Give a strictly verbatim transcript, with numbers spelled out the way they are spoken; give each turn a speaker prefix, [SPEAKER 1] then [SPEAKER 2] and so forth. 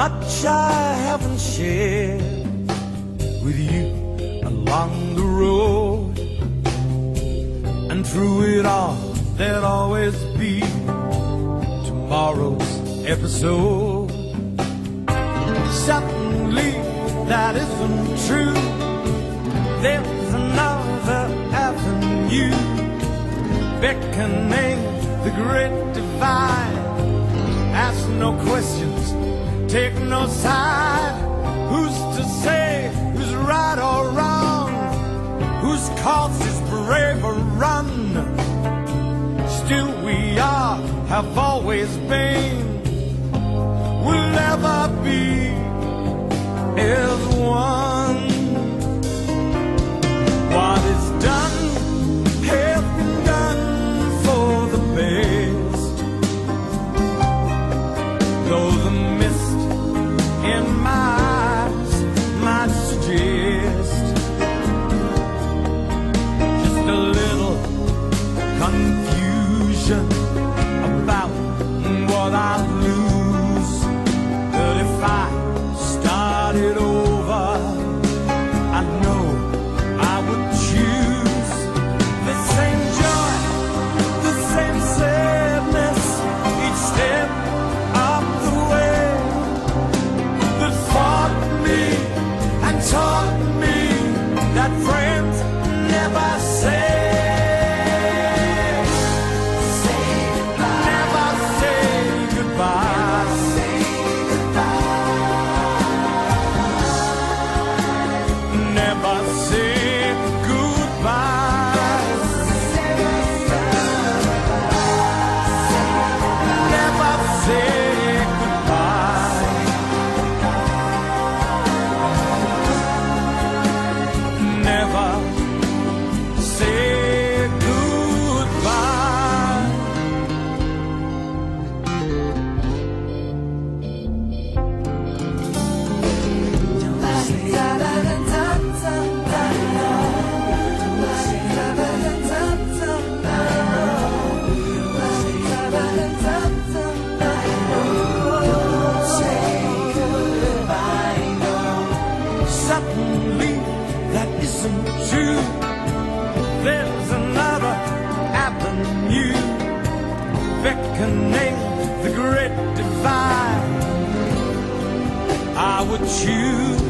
[SPEAKER 1] much I haven't shared with you along the road, and through it all there'll always be tomorrow's episode. Suddenly that isn't true. There's another avenue beckoning the great divide. Ask no questions, take no side. Who's to say who's right or wrong? Whose cause is brave or run? Still we are, have always been, will never be as one. What is done has been done for the best. Though the mist in my eyes might suggest just a little confusion about what I lose. But if I started over, I know I would choose the same joy, the same sadness each step of the way that fought me and taught me that friends never say. Suddenly that isn't true. There's another avenue beckoning the great divide. I would choose